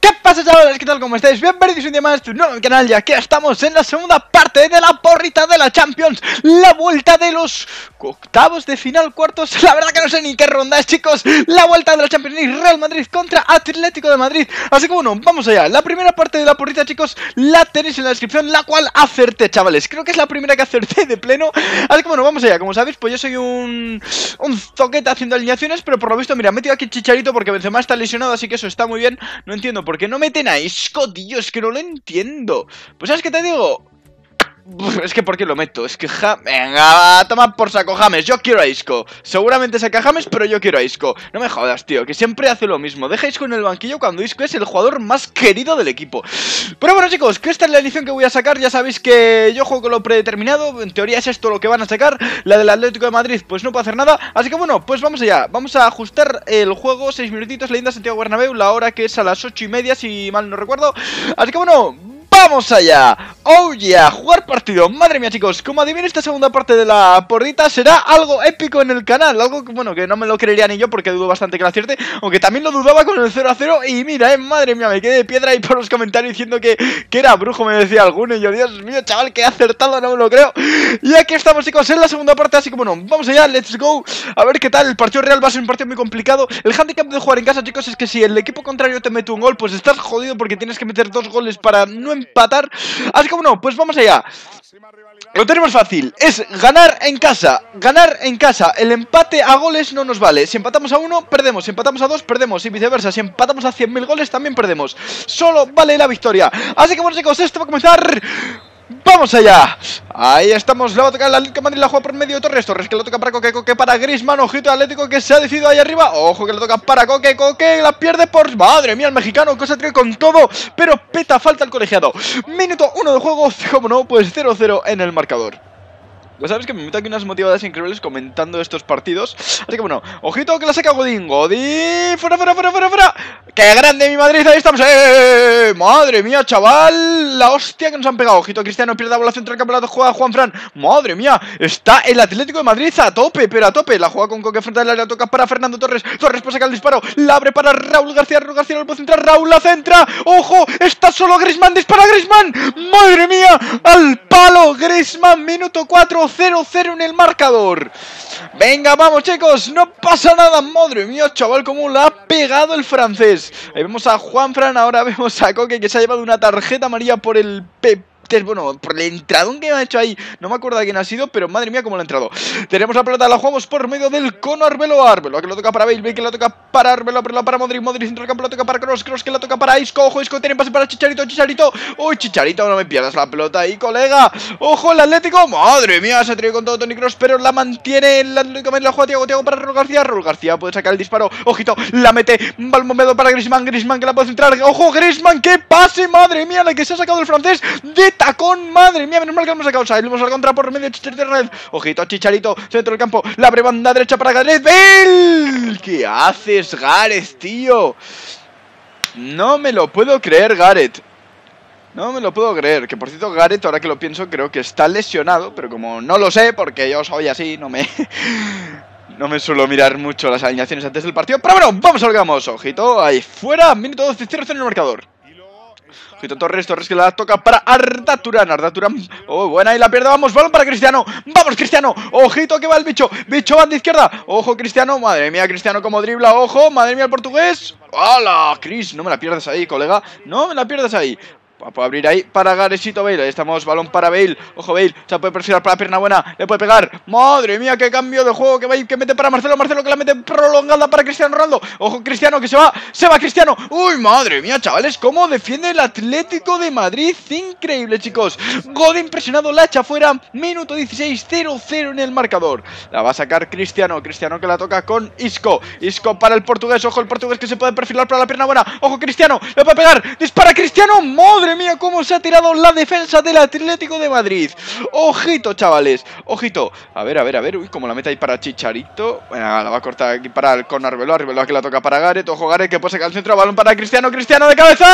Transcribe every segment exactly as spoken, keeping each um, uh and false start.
¿Qué pasa, chavales? ¿Qué tal? ¿Cómo estáis? Bienvenidos un día más a tu nuevo canal. Y aquí estamos en la segunda parte de la porrita de la Champions. La vuelta de los octavos de final, cuartos. La verdad que no sé ni qué ronda es, chicos. La vuelta de la Champions League, Real Madrid contra Atlético de Madrid. Así que bueno, vamos allá. La primera parte de la porrita, chicos, la tenéis en la descripción, la cual acerté, chavales. Creo que es la primera que acerté de pleno. Así que bueno, vamos allá. Como sabéis, pues yo soy un un zoquete haciendo alineaciones, pero por lo visto, mira, he metido aquí Chicharito porque Benzema está lesionado, así que eso está muy bien. No entiendo por qué no meten a Isco, tío, es que no lo entiendo. Pues ¿sabes qué te digo? Es que ¿por qué lo meto? Es que ja... Venga, toma por saco James, yo quiero a Isco. Seguramente saca James, pero yo quiero a Isco. No me jodas, tío, que siempre hace lo mismo. Deja a Isco en el banquillo cuando Isco es el jugador más querido del equipo. Pero bueno, chicos, que esta es la edición que voy a sacar. Ya sabéis que yo juego con lo predeterminado. En teoría es esto lo que van a sacar. La del Atlético de Madrid, pues no puedo hacer nada. Así que bueno, pues vamos allá. Vamos a ajustar el juego, seis minutitos, leyenda Santiago Bernabéu. La hora que es a las ocho y media, si mal no recuerdo. Así que bueno, ¡vamos allá! ¡Oh yeah! ¡Jugar partido! Madre mía, chicos, como adivinen, esta segunda parte de la porrita será algo épico en el canal. Algo que, bueno, que no me lo creería ni yo porque dudo bastante que la acierte. Aunque también lo dudaba con el cero a cero. Y mira, eh, madre mía, me quedé de piedra ahí por los comentarios diciendo que, que era brujo, me decía alguno. Y yo, Dios mío, chaval, que he acertado, no me lo creo. Y aquí estamos, chicos, en la segunda parte. Así que bueno, vamos allá, let's go. A ver qué tal. El partido real va a ser un partido muy complicado. El handicap de jugar en casa, chicos, es que si el equipo contrario te mete un gol, pues estás jodido porque tienes que meter dos goles para no empatar. Así que bueno, pues vamos allá. Lo tenemos fácil, es ganar en casa. Ganar en casa, el empate a goles no nos vale. Si empatamos a uno, perdemos. Si empatamos a dos, perdemos. Y viceversa, si empatamos a cien mil goles, también perdemos. Solo vale la victoria. Así que bueno, chicos, esto va a comenzar. ¡Vamos allá! Ahí estamos, la va a tocar el Atlético de Madrid, la juega por medio de Torres. Torres que lo toca para Coque, Coque para Griezmann. Ojito Atlético que se ha decidido ahí arriba. Ojo que lo toca para Coque, Coque la pierde por... Madre mía, el mexicano, cosa trae con todo. Pero peta, falta el colegiado. Minuto uno de juego, como no, pues cero cero en el marcador. Ya sabes que me meto aquí unas motivadas increíbles comentando estos partidos. Así que bueno, ojito que la saca Godín. Godín, fuera, fuera, fuera, fuera, fuera. ¡Qué grande mi Madrid! Ahí estamos. ¡Eh! ¡Madre mía, chaval! La hostia que nos han pegado. Ojito, Cristiano pierde la bola central, campeonato, juega Juanfran. ¡Madre mía! Está el Atlético de Madrid a tope, pero a tope. La juega con Coque frente al área, toca para Fernando Torres. Torres puede sacar el disparo. La abre para Raúl García. Raúl García no puede centrar. Raúl la centra. ¡Ojo! Está solo Griezmann. Dispara Griezmann. ¡Madre mía! Al palo Griezmann. Minuto cuatro. cero cero en el marcador. Venga, vamos, chicos, no pasa nada. Madre mía, chaval, cómo la ha pegado el francés. Ahí vemos a Juanfran, ahora vemos a Coque que se ha llevado una tarjeta amarilla por el P. Bueno, por el entradón que me ha hecho ahí. No me acuerdo de quién ha sido, pero madre mía cómo lo ha entrado. Tenemos la pelota, la jugamos por medio del cono Arbeloa. Arbeloa que lo toca para Bale, Bale que lo toca para Arbeloa, Arbeloa para Modric, Modric centro del campo, lo toca para Kroos, Kroos que lo toca para Isco. Ojo, Isco tiene pase para Chicharito, Chicharito. Uy, Chicharito, no me pierdas la pelota ahí, colega. Ojo, el Atlético, madre mía, se ha traído con todo Toni Kroos, pero la mantiene el Atlético, la juega Thiago, Thiago para Raúl García. Raúl García puede sacar el disparo. Ojito, la mete, balmomedo para Griezmann, Griezmann que la puede centrar. Ojo, Griezmann, que pase, madre mía, la que se ha sacado el francés de tacón, madre. Madre mía, menos mal que hemos sacado a Hemos al contra por medio de Chicharito Red. Ojito, Chicharito, centro del campo. La abre banda derecha para Gareth Bale. ¿Qué haces, Gareth, tío? No me lo puedo creer, Gareth. No me lo puedo creer. Que por cierto, Gareth, ahora que lo pienso, creo que está lesionado. Pero como no lo sé, porque yo soy así, no me... No me suelo mirar mucho las alineaciones antes del partido. Pero bueno, vamos a lo que vamos. Ojito, ahí fuera. Minuto doce, cero cero en el marcador. Ojito Torres, Torres que la toca para Arda Turán, Arda Turán, oh, buena y la pierde, vamos, balón para Cristiano, vamos Cristiano, ojito que va el bicho, bicho banda izquierda, ojo Cristiano, madre mía Cristiano como dribla, ojo, madre mía el portugués, ¡hala! Chris, no me la pierdas ahí, colega, no me la pierdas ahí. Puedo abrir ahí para Garesito Bale. Ahí estamos, balón para Bale. Ojo Bale, se puede perfilar para la pierna buena. Le puede pegar, madre mía, qué cambio de juego. Que, va, que mete para Marcelo, Marcelo que la mete prolongada para Cristiano Ronaldo. Ojo Cristiano que se va, se va Cristiano. Uy, madre mía, chavales, cómo defiende el Atlético de Madrid. Increíble, chicos. Godín presionado, la echa fuera. Minuto dieciséis, cero cero en el marcador. La va a sacar Cristiano, Cristiano que la toca con Isco. Isco para el portugués, ojo el portugués que se puede perfilar para la pierna buena. Ojo Cristiano, le puede pegar, dispara Cristiano, madre Madre mía, cómo se ha tirado la defensa del Atlético de Madrid. Ojito, chavales, ojito. A ver, a ver, a ver, uy, como la mete ahí para Chicharito. Bueno, la va a cortar aquí para el con Arbeloa. Arbeloa que la toca para Gareth. Ojo, Gareth que puede sacar el centro, balón para Cristiano. Cristiano de cabeza.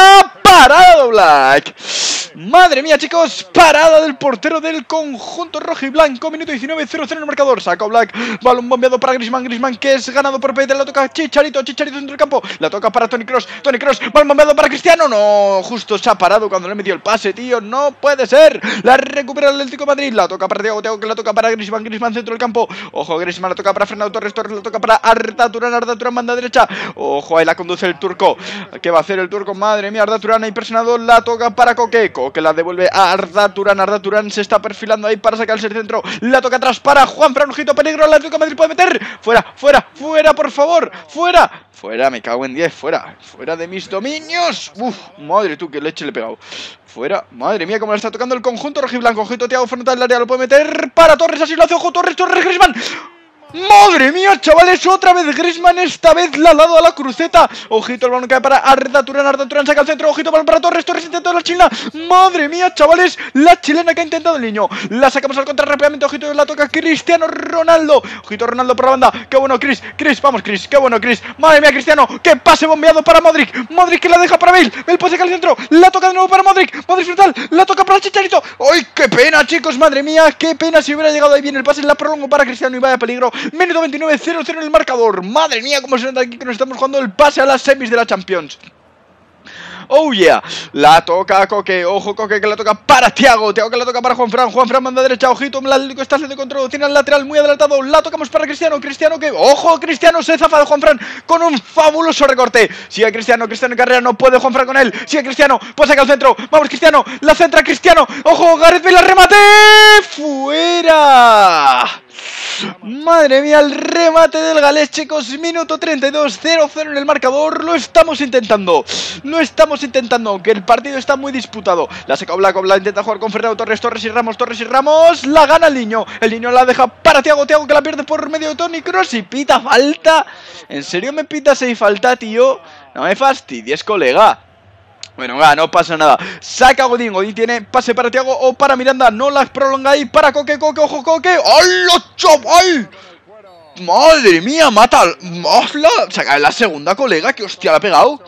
parada Black. Madre mía, chicos, parada del portero del conjunto rojo y blanco. Minuto diecinueve, cero cero en el marcador. Saca Black, balón bombeado para Griezmann. Griezmann que es ganado por Pedro. La toca Chicharito, Chicharito dentro del campo. La toca para Toni Kroos, Toni Kroos, balón bombeado para Cristiano. No, justo se ha parado cuando le metió el pase, tío. No puede ser. La recupera el Atlético de Madrid. La toca para Thiago, Thiago que la toca para Griezmann. Griezmann centro del campo. Ojo, Griezmann la toca para Fernando Torres. Torres la toca para Arda Turan. Arda Turan banda derecha. Ojo, ahí la conduce el turco. ¿Qué va a hacer el turco? Madre mía, Arda Turan ahí presionado. La toca para Coque. Coque la devuelve a Arda Turan. Arda Turan se está perfilando ahí para sacar el centro. La toca atrás para Juanfran. Ojito, peligro. El Atlético de Madrid puede meter. Fuera, fuera, fuera, por favor. Fuera. Fuera, me cago en diez. Fuera. Fuera de mis dominios. Uf, madre tú, que leche le he pegado. Fuera, madre mía, cómo le está tocando el conjunto rojiblanco. Ojito, Thiago frontal del área. Lo puede meter para Torres. Así lo hace. Ojo, Torres, Torres, Griezmann. ¡Madre mía, chavales! Otra vez Griezmann, esta vez la ha dado a la cruceta. Ojito, el balón cae para Arda Turan. Arda Turan saca el centro. Ojito, balón para Torres. Torres intentó la chilena. ¡Madre mía, chavales! La chilena que ha intentado el niño. La sacamos al contra rápidamente. Ojito, la toca Cristiano Ronaldo. Ojito, Ronaldo por la banda. ¡Qué bueno, Chris! Chris, vamos, Chris. ¡Qué bueno, Chris! ¡Madre mía, Cristiano! ¡Qué pase bombeado para Modric! Modric que la deja para Bale. Bale puede sacar el centro. La toca de nuevo para Modric. Modric frontal. La toca para Chicharito. ¡Ay, qué pena, chicos! ¡Madre mía! ¡Qué pena! Si hubiera llegado ahí bien el pase. La prolongo para Cristiano y vaya peligro. Minuto veintinueve. cero cero en el marcador. Madre mía, cómo se nota aquí que nos estamos jugando el pase a las semis de la Champions. Oh yeah, la toca Coque, ojo Coque que la toca para Thiago, Thiago que la toca para Juanfran, Juanfran manda derecha, ojito, el Atlético está haciendo control, tiene el lateral muy adelantado, la tocamos para Cristiano, Cristiano que, ojo, Cristiano se zafa de Juanfran con un fabuloso recorte, sigue Cristiano, Cristiano en carrera, no puede Juanfran con él, sigue Cristiano, pues saca el centro, vamos Cristiano, la centra Cristiano, ojo, Gareth Bale, la remate, fuera. Madre mía, el remate del galés, chicos. Minuto treinta y dos, cero cero en el marcador. Lo estamos intentando. Lo estamos intentando, aunque el partido está muy disputado. La saca Black, Black intenta jugar con Fernando Torres, Torres y Ramos, Torres y Ramos. La gana el niño. El niño la deja para Thiago, Thiago que la pierde por medio de Toni Kroos. Y pita falta. ¿En serio me pitas ahí falta, tío? No me fastidies, colega. Bueno, va, no pasa nada. Saca Godín, Godín tiene pase para Thiago o para Miranda. No la prolonga ahí para Coque, Coque, ojo, Coque. ¡Hola, chaval! Madre mía, mata. ¡Hola! Saca la segunda, colega. Que hostia la ha pegado.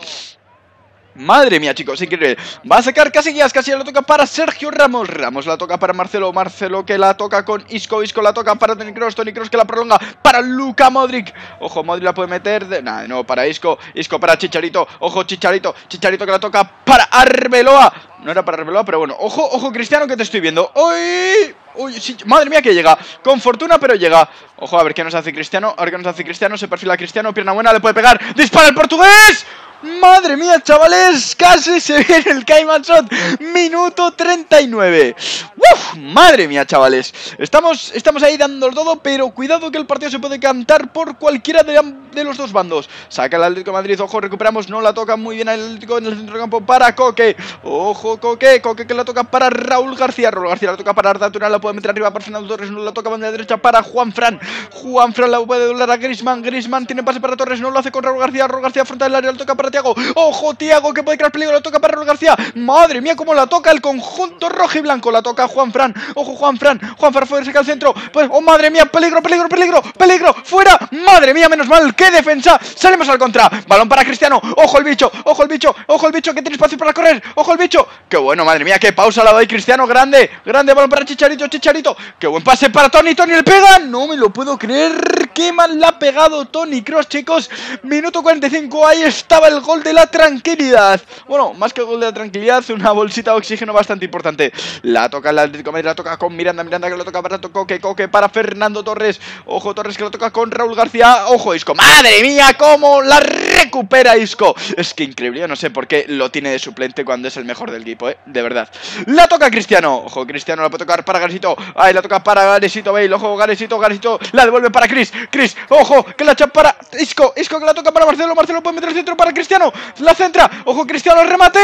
Madre mía, chicos, increíble. Va a sacar Casillas, Casillas la toca para Sergio Ramos. Ramos la toca para Marcelo, Marcelo que la toca con Isco, Isco la toca para Toni Kroos, Toni Kroos que la prolonga para Luka Modric. Ojo, Modric la puede meter de... Nada, no, para Isco, Isco para Chicharito. Ojo, Chicharito, Chicharito que la toca para Arbeloa. No era para Arbeloa, pero bueno. Ojo, ojo, Cristiano que te estoy viendo. ¡Uy! Uy, sí, madre mía que llega. Con fortuna, pero llega. Ojo, a ver qué nos hace Cristiano. A ver qué nos hace Cristiano. Se perfila Cristiano, pierna buena, le puede pegar. ¡Dispara el portugués! Madre mía, chavales, casi se viene el Cayman Shot. Minuto treinta y nueve. Uf, madre mía, chavales. Estamos, estamos ahí dando todo, pero cuidado que el partido se puede cantar por cualquiera de, de los dos bandos. Saca el Atlético de Madrid, ojo, recuperamos, no la toca muy bien el Atlético en el centro del campo para Coque. Ojo, Coque, Coque que la toca para Raúl García. Raúl García la toca para Arda Turan, la puede meter arriba para Fernando Torres, no la toca banda derecha para Juanfran. Juanfran la puede doblar a Griezmann. Griezmann tiene pase para Torres, no lo hace con Raúl García. Raúl García frontal del área, la toca para Thiago. Ojo, Thiago que puede crear peligro, la toca para Raúl García. Madre mía, cómo la toca el conjunto rojo y blanco. La toca Juanfran. Ojo, Juanfran. Juanfran fuera, saca el centro. Pues, oh, madre mía, peligro, peligro, peligro, peligro. Fuera. Madre mía, menos mal. ¡Qué defensa! Salimos al contra. Balón para Cristiano. Ojo el bicho, ojo el bicho, ojo el bicho que tiene espacio para correr. Ojo el bicho. Qué bueno, madre mía, qué pausa la doy Cristiano. Grande, grande balón para Chicharito, Chicharito. Qué buen pase para Toni. Toni le pega. No me lo puedo creer. Qué mal la ha pegado Toni Kroos, chicos. Minuto cuarenta y cinco. Ahí estaba el gol de la tranquilidad. Bueno, más que el gol de la tranquilidad, una bolsita de oxígeno bastante importante. La toca el Atlético de Madrid, la toca con Miranda, Miranda que lo toca para Coque, Coque para Fernando Torres. Ojo, Torres que lo toca con Raúl García. Ojo, Isco. ¡Madre mía! ¡Cómo la recupera Isco! Es que increíble, yo no sé por qué lo tiene de suplente cuando es el mejor del equipo, ¿eh? De verdad. La toca Cristiano. Ojo, Cristiano la puede tocar para Garesito. Ahí la toca para Garesito Bale. Ojo, Garesito, Garesito. La devuelve para Chris. Chris, ojo, que la echa para Isco. Isco que la toca para Marcelo. Marcelo puede meter el centro para Cristiano. La centra. Ojo, Cristiano, el remate.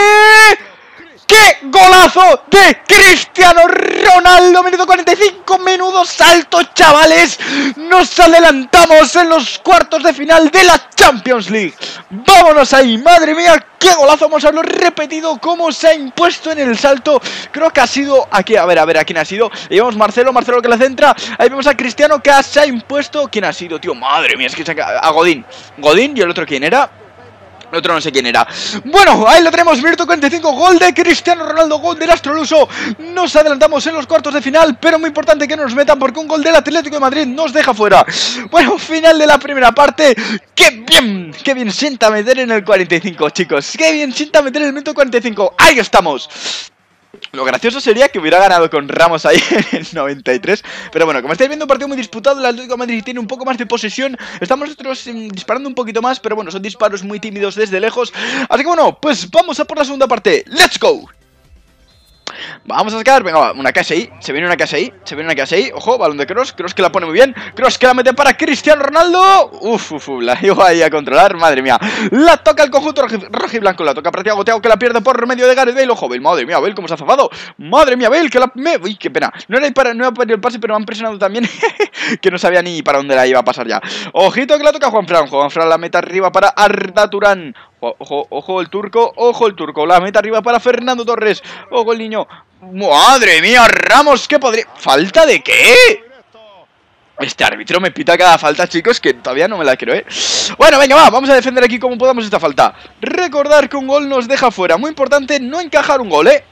¡Qué golazo de Cristiano Ronaldo! Minuto cuarenta y cinco, menudo salto, chavales. Nos adelantamos en los cuartos de final de la Champions League. ¡Vámonos ahí! ¡Madre mía! ¡Qué golazo! Vamos a verlo repetido cómo se ha impuesto en el salto. Creo que ha sido aquí, a ver, a ver, ¿a quién ha sido? Ahí vemos Marcelo, Marcelo que la centra. Ahí vemos a Cristiano que se ha impuesto. ¿Quién ha sido, tío? ¡Madre mía! Es que se ha... a Godín. Godín y el otro, ¿quién era? El otro no sé quién era. Bueno, ahí lo tenemos, minuto cuarenta y cinco, gol de Cristiano Ronaldo, gol del Astroluso. Nos adelantamos en los cuartos de final, pero muy importante que no nos metan porque un gol del Atlético de Madrid nos deja fuera. Bueno, final de la primera parte. ¡Qué bien! ¡Qué bien sienta meter en el cuarenta y cinco, chicos! ¡Qué bien sienta meter en el minuto cuarenta y cinco! ¡Ahí estamos! Lo gracioso sería que hubiera ganado con Ramos ahí en el noventa y tres. Pero bueno, como estáis viendo, un partido muy disputado. El Atlético de Madrid tiene un poco más de posesión. Estamos nosotros eh, disparando un poquito más, pero bueno, son disparos muy tímidos desde lejos. Así que bueno, pues vamos a por la segunda parte. ¡Let's go! Vamos a sacar, venga, una K S I. Se viene una K S I, se viene una K S I. Ojo, balón de Kroos, Kroos que la pone muy bien. Kroos que la mete para Cristiano Ronaldo. Uf, uf, uf, la llevo ahí a controlar, madre mía. La toca el conjunto rojiblanco, la toca para Thiago, Thiago que la pierde por medio de Gareth Bale. Ojo, Bale, madre mía, Bale, cómo se ha zafado. Madre mía, Bale, que la... Me... Uy, qué pena. No era para, no era para el pase, pero me han presionado también. Que no sabía ni para dónde la iba a pasar ya. Ojito que la toca Juanfran. Juanfran la mete arriba para Arda Turán. Ojo, ojo el turco, ojo el turco. La mete arriba para Fernando Torres. Ojo el niño. ¡Madre mía, Ramos! ¿Qué podría...? ¿Falta de qué? Este árbitro me pita cada falta, chicos, que todavía no me la creo, ¿eh? Bueno, venga, va, vamos a defender aquí como podamos esta falta. Recordar que un gol nos deja fuera. Muy importante no encajar un gol, ¿eh?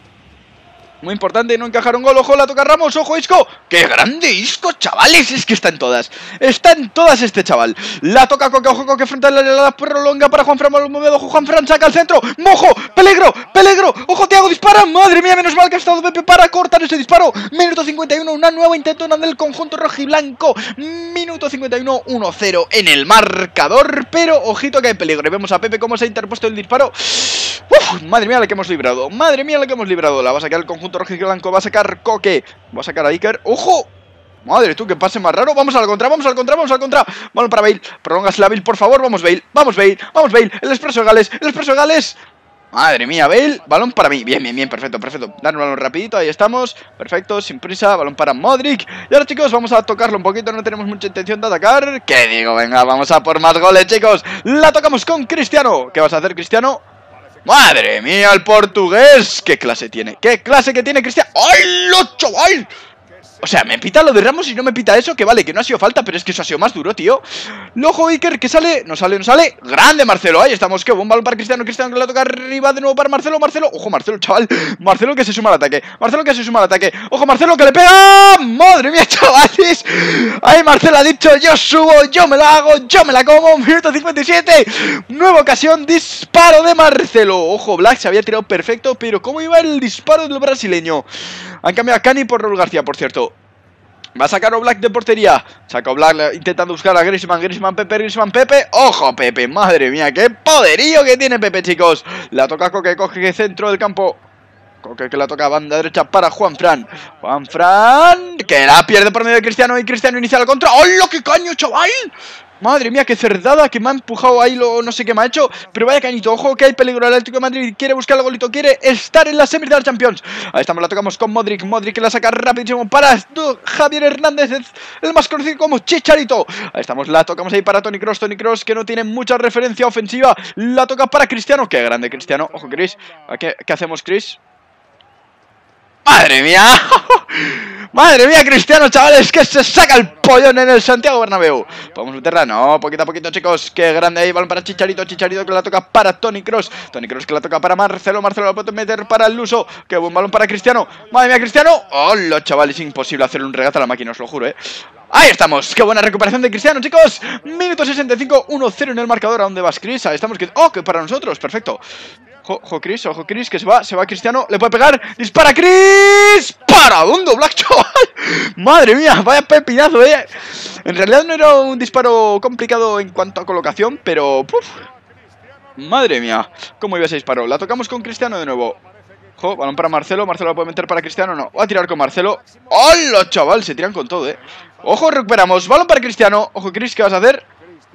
Muy importante no encajar un gol. Ojo, la toca Ramos, ojo Isco. ¡Qué grande Isco, chavales! Es que está en todas. Está en todas este chaval. La toca Coque, ojo Coque frente a la, la, la prolonga para Juanfran. Ojo, Juanfran saca al centro. ¡Mojo! ¡Peligro! ¡Peligro! ¡Ojo, Thiago dispara! ¡Madre mía! Menos mal que ha estado Pepe para cortar ese disparo. Minuto cincuenta y uno, una nueva intentona del conjunto rojiblanco. Minuto cincuenta y uno, uno cero en el marcador. Pero ojito que hay peligro. Y vemos a Pepe cómo se ha interpuesto el disparo. Uf, madre mía la que hemos librado. Madre mía la que hemos librado. La va a sacar el conjunto rojiblanco, va a sacar Coque, va a sacar a Iker. ¡Ojo! Madre tú, que pase más raro. Vamos al contra, vamos al contra, vamos al contra. Balón para Bale, prolongas la Bale, por favor. Vamos Bale, vamos Bale, vamos Bale. El expreso de Gales, el expreso de Gales. Madre mía, Bale, balón para mí. Bien, bien, bien, perfecto, perfecto. Dar un balón rapidito, ahí estamos. Perfecto, sin prisa, balón para Modric. Y ahora, chicos, vamos a tocarlo un poquito. No tenemos mucha intención de atacar. ¿Qué digo? Venga, vamos a por más goles, chicos. La tocamos con Cristiano. ¿Qué vas a hacer, Cristiano? ¡Madre mía, el portugués! ¿Qué clase tiene? ¿Qué clase que tiene Cristiano? ¡Ay, lo chaval! O sea, me pita lo de Ramos y no me pita eso, que vale, que no ha sido falta, pero es que eso ha sido más duro, tío. Lojo Iker, que sale, no sale, no sale. Grande Marcelo, ahí estamos, qué buen balón para Cristiano. Cristiano que la toca arriba de nuevo para Marcelo, Marcelo. Ojo, Marcelo, chaval. Marcelo que se suma al ataque. Marcelo que se suma al ataque. Ojo, Marcelo que le pega. Madre mía, chavales. Ahí Marcelo ha dicho, yo subo, yo me la hago, yo me la como. Minuto cincuenta y siete. Nueva ocasión, disparo de Marcelo. Ojo, Black se había tirado perfecto, pero ¿cómo iba el disparo del brasileño? Han cambiado a Cani por Raúl García, por cierto. Va a sacar Oblak de portería. Saca Oblak intentando buscar a Griezmann. Griezmann, Pepe, Griezmann, Pepe. ¡Ojo, Pepe! Madre mía, qué poderío que tiene Pepe, chicos. La toca Coque, coge centro del campo. Coque que la toca a banda derecha para Juanfran. Juanfran, que la pierde por medio de Cristiano. Y Cristiano inicia la contra. ¡Hola, qué caño, chaval! Madre mía, qué cerdada, que me ha empujado ahí, lo, no sé qué me ha hecho. Pero vaya cañito, ojo que hay peligro. El Atlético de Madrid quiere buscar el golito, quiere estar en las semis de la Champions. Ahí estamos, la tocamos con Modric. Modric que la saca rapidísimo para Javier Hernández, el más conocido como Chicharito. Ahí estamos, la tocamos ahí para Toni Kroos. Toni Kroos que no tiene mucha referencia ofensiva. La toca para Cristiano, qué grande Cristiano. Ojo, Chris, ¿qué, qué hacemos, Chris? ¡Madre mía! ¡Madre mía, Cristiano, chavales! Que se saca el pollón en el Santiago Bernabéu. ¿Podemos meterla? No, poquito a poquito, chicos. ¡Qué grande ahí! Balón para Chicharito. Chicharito que la toca para Toni Kroos. Toni Kroos que la toca para Marcelo. Marcelo la puede meter para el Luso. ¡Qué buen balón para Cristiano! ¡Madre mía, Cristiano! ¡Hola, chaval! Es imposible hacerle un regate a la máquina, os lo juro, ¿eh? Ahí estamos, qué buena recuperación de Cristiano, chicos. Minuto sesenta y cinco, uno cero en el marcador. ¿A dónde vas, Chris? Ahí estamos, que... ¡Oh, que para nosotros! Perfecto. Ojo, Chris, ojo, Chris, que se va, se va Cristiano. Le puede pegar, dispara Chris. ¡Para! ¡Un Black, chaval! Madre mía, vaya pepinazo, eh. En realidad no era un disparo complicado en cuanto a colocación, pero... ¡puf! Madre mía, cómo iba ese disparo. La tocamos con Cristiano de nuevo. Ojo, balón para Marcelo. Marcelo la puede meter para Cristiano. No, va a tirar con Marcelo. ¡Hola, chaval! Se tiran con todo, eh. Ojo, recuperamos. Balón para Cristiano. Ojo, Chris, ¿qué vas a hacer?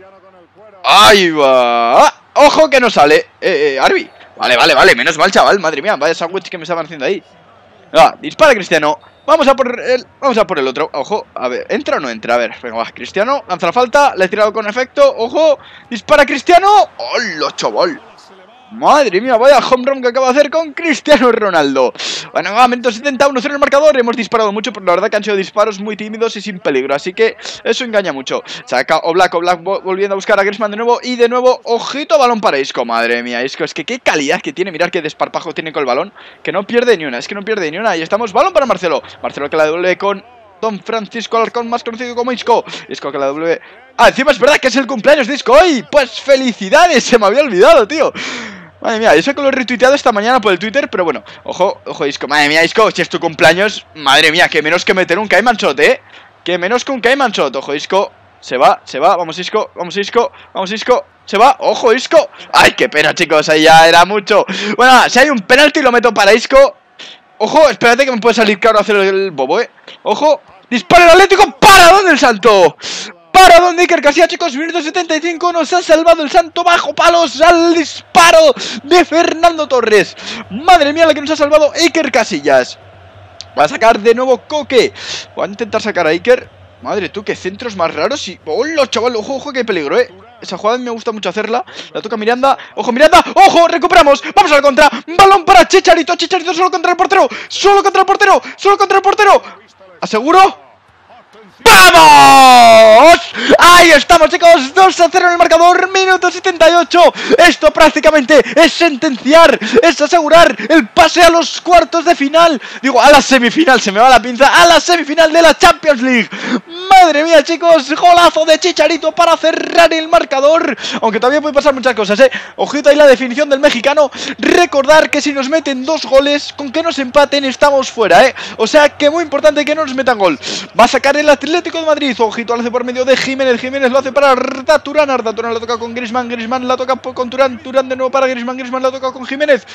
¡Ahí va! ¡Ah! ¡Ojo que no sale! Eh, eh, Arby. Vale, vale, vale. Menos mal, chaval. Madre mía, vaya sándwich que me estaban haciendo ahí. Ah, dispara Cristiano. Vamos a por el, vamos a por el otro. Ojo, a ver, ¿entra o no entra? A ver, venga, va, Cristiano, lanza la falta. Le he tirado con efecto. Ojo, dispara Cristiano. ¡Hola, chaval! Madre mía, vaya home run que acaba de hacer con Cristiano Ronaldo. Bueno, va, minuto setenta, uno cero en el marcador. Hemos disparado mucho, pero la verdad que han sido disparos muy tímidos y sin peligro, así que eso engaña mucho. Saca Oblak, Oblak volviendo a buscar a Griezmann de nuevo. Y de nuevo, ojito, balón para Isco. Madre mía, Isco, es que qué calidad que tiene. Mirad qué desparpajo tiene con el balón, que no pierde ni una, es que no pierde ni una. Ahí estamos, balón para Marcelo. Marcelo que la devuelve con Don Francisco Alarcón, más conocido como Isco. Isco que la devuelve. Ah, encima es verdad que es el cumpleaños de Isco hoy. Pues felicidades, se me había olvidado, tío. Madre mía, eso que lo he retuiteado esta mañana por el Twitter, pero bueno, ojo, ojo Isco, madre mía Isco, si es tu cumpleaños, madre mía, que menos que meter un Cayman Shot, eh, que menos que un Cayman Shot, ojo Isco, se va, se va, vamos Isco, vamos Isco, vamos Isco, se va, ojo Isco, ay, qué pena chicos, ahí ya era mucho, bueno, si hay un penalti lo meto para Isco, ojo, espérate que me puede salir claro hacer el bobo, eh, ojo, dispara el Atlético, ¿para dónde el santo? Para Don Iker Casillas, chicos, minuto setenta y cinco, nos ha salvado el santo bajo palos al disparo de Fernando Torres. Madre mía, la que nos ha salvado Iker Casillas. Va a sacar de nuevo Coque. Va a intentar sacar a Iker. Madre tú, qué centros más raros y... ¡Hola, chaval! Ojo, ojo, qué peligro, eh. Esa jugada me gusta mucho hacerla. La toca Miranda. ¡Ojo, Miranda! ¡Ojo! ¡Recuperamos! ¡Vamos a la contra! ¡Balón para Chicharito! ¡Chicharito solo contra el portero! ¡Solo contra el portero! ¡Solo contra el portero! ¿Aseguro? ¡Vamos! Ahí estamos chicos, dos a cero en el marcador, minuto setenta y ocho. Esto prácticamente es sentenciar, es asegurar el pase a los cuartos de final. Digo, a la semifinal, se me va la pinza. A la semifinal de la Champions League. Madre mía chicos, golazo de Chicharito para cerrar el marcador. Aunque todavía puede pasar muchas cosas, eh. Ojito ahí la definición del mexicano. Recordar que si nos meten dos goles, con que nos empaten estamos fuera, eh. O sea que muy importante que no nos metan gol. Va a sacar el Atlético de Madrid, ojito, lo hace por medio de Jiménez, Jiménez lo hace para Arda Turán, Arda Turán la toca con Griezmann, Griezmann la toca con Turán, Turán de nuevo para Griezmann, Griezmann la toca con Jiménez.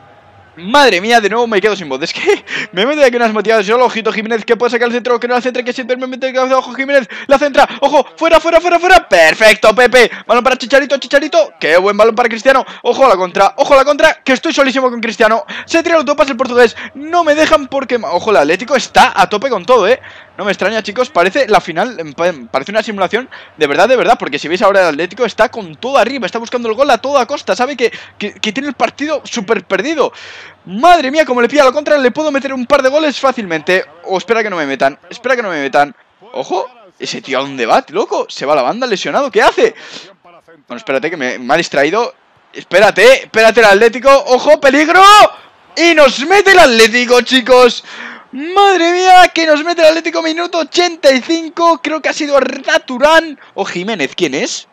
Madre mía, de nuevo me quedo sin voz. Es que me meto aquí unas motivadas. Solo ojito Jiménez que puede sacar el centro, que no la centre, que siempre me mete el cabeza. Ojo Jiménez, la centra. Ojo, fuera, fuera, fuera, fuera. Perfecto, Pepe. Balón para Chicharito, Chicharito. Qué buen balón para Cristiano. Ojo a la contra, ojo a la contra. Que estoy solísimo con Cristiano. Se tira el autopase el portugués. No me dejan porque... Ojo, el Atlético está a tope con todo, eh. No me extraña, chicos. Parece la final. Parece una simulación de verdad, de verdad. Porque si veis ahora el Atlético está con todo arriba. Está buscando el gol a toda costa. Sabe que, que, que tiene el partido súper perdido. Madre mía, como le pilla a la contra, le puedo meter un par de goles fácilmente. O oh, espera que no me metan, espera que no me metan. Ojo, ese tío a dónde va, loco. Se va a la banda lesionado, ¿qué hace? Bueno, espérate que me, me ha distraído. Espérate, espérate el Atlético. Ojo, peligro. Y nos mete el Atlético, chicos. Madre mía, que nos mete el Atlético, minuto ochenta y cinco. Creo que ha sido Arda Turán o Jiménez, ¿quién es?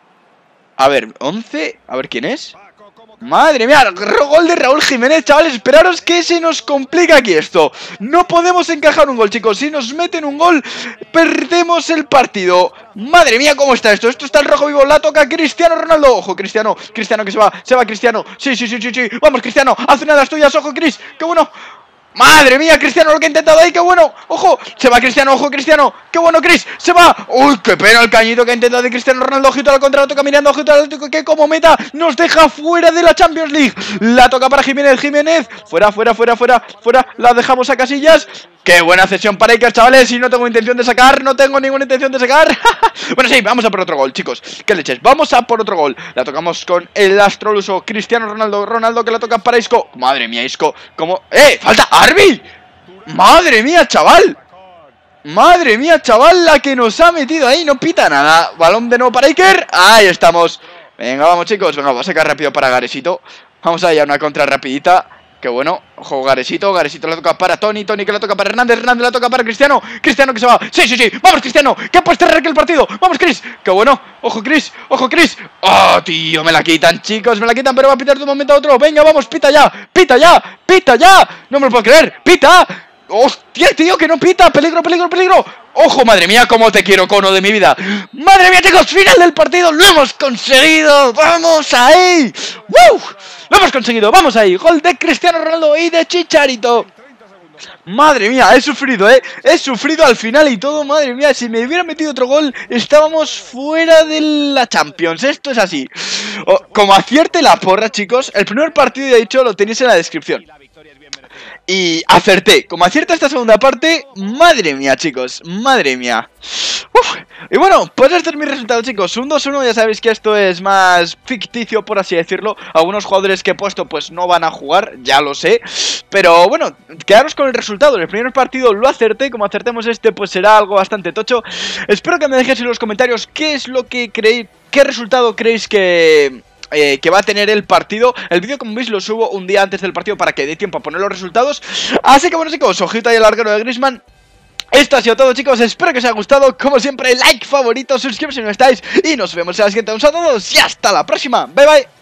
A ver, once, a ver quién es. Madre mía, gol de Raúl Jiménez, chavales, esperaros que se nos complica aquí esto. No podemos encajar un gol, chicos. Si nos meten un gol, perdemos el partido. Madre mía, ¿cómo está esto? Esto está el rojo vivo, la toca Cristiano Ronaldo. Ojo, Cristiano, Cristiano que se va, se va Cristiano. Sí, sí, sí, sí, sí, vamos Cristiano, haz una de las tuyas, ojo Cris, qué bueno. Madre mía, Cristiano, lo que ha intentado ahí, qué bueno. Ojo, se va Cristiano, ojo Cristiano. Qué bueno, Cris, se va. Uy, qué pena el cañito que ha intentado de Cristiano Ronaldo. Ojito a la contra, la toca mirando, ojito al Atlético que como meta nos deja fuera de la Champions League. La toca para Jiménez, Jiménez. Fuera, fuera, fuera, fuera, fuera. La dejamos a Casillas. Qué buena cesión para Iker, chavales. Y no tengo intención de sacar, no tengo ninguna intención de sacar. Bueno, sí, vamos a por otro gol, chicos. ¿Qué leches? Vamos a por otro gol. La tocamos con el astroluso Cristiano Ronaldo. Ronaldo que la toca para Isco. Madre mía, Isco. ¿Cómo? ¡Eh! ¡Falta Arby! ¡Madre mía, chaval! ¡Madre mía, chaval! La que nos ha metido ahí, no pita nada. Balón de nuevo para Iker. Ahí estamos. Venga, vamos, chicos. Venga, vamos a sacar rápido para Garesito. Vamos a ir a una contra rapidita. Qué bueno. Ojo, Garesito. Garesito la toca para Tony. Tony que la toca para Hernández. Hernández la toca para Cristiano. Cristiano que se va. Sí, sí, sí. Vamos, Cristiano. Que puedes cerrar el partido. Vamos, Cris. Qué bueno. Ojo, Cris. Ojo, Cris. Oh, tío. Me la quitan, chicos. Me la quitan, pero va a pitar de un momento a otro. Venga, vamos. Pita ya. Pita ya. Pita ya. No me lo puedo creer. Pita. ¡Hostia, tío! ¡Que no pita! ¡Peligro, peligro, peligro! ¡Ojo, madre mía! ¡Cómo te quiero, cono de mi vida! ¡Madre mía, chicos! ¡Final del partido! ¡Lo hemos conseguido! ¡Vamos ahí! ¡Woo! ¡Lo hemos conseguido! ¡Vamos ahí! ¡Gol de Cristiano Ronaldo y de Chicharito! Madre mía, he sufrido, ¿eh? He sufrido al final y todo, madre mía. Si me hubiera metido otro gol, estábamos fuera de la Champions. Esto es así. Oh, como acierte la porra, chicos. El primer partido, de hecho, lo tenéis en la descripción. Y acerté. Como acierta esta segunda parte, madre mía, chicos, madre mía. Uf, Y bueno, pues este es mi resultado, chicos. Un dos uno, ya sabéis que esto es más ficticio, por así decirlo. Algunos jugadores que he puesto pues no van a jugar, ya lo sé. Pero bueno, quedaros con el resultado. En el primer partido lo acerté, como acertemos este pues será algo bastante tocho. Espero que me dejéis en los comentarios qué es lo que creéis, qué resultado creéis que... Eh, que va a tener el partido. El vídeo, como veis, lo subo un día antes del partido para que dé tiempo a poner los resultados. Así que bueno, chicos, ojito ahí al larguero de Griezmann. Esto ha sido todo, chicos, espero que os haya gustado. Como siempre, like, favorito, suscribiros si no estáis. Y nos vemos en la siguiente. Un saludo y hasta la próxima. Bye, bye.